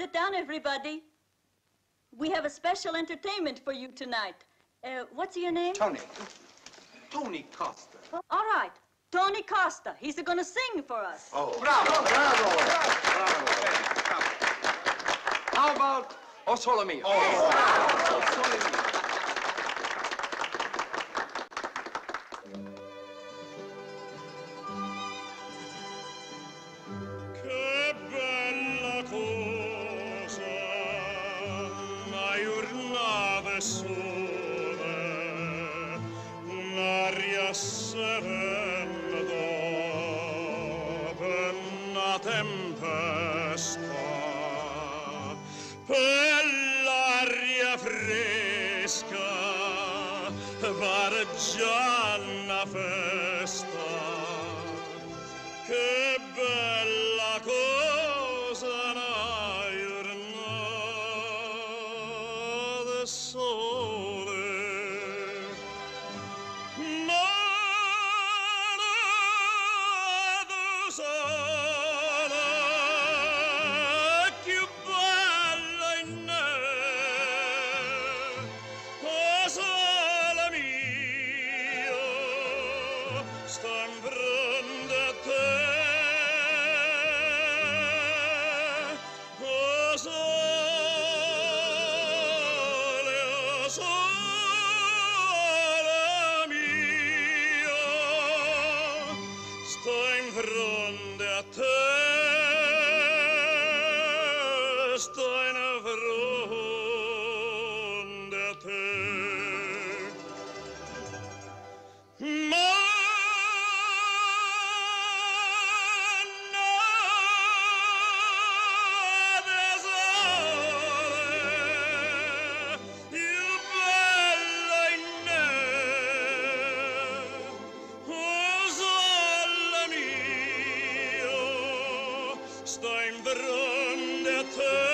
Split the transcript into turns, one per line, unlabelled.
Sit down, everybody. We have a special entertainment for you tonight. What's your name?
Tony. Tony Costa.
Oh, all right. Tony Costa. He's going to sing for us.
Oh, bravo, bravo. Bravo. How about O Sole Mio?
O Sole Mio.
Che bella cosa, una giornata sole, un'aria serena dopo una tempesta, per l'aria fresca, pare già una festa. Che bella cosa una giornata sole. Nada sole, più bella in me. O Sole Mio, sto in fronte a te. O Sole Mio, sto in fronte a te. Sto in fronte a te. Ma nada sole, più bella in me. O Sole Mio, sto in fronte a te.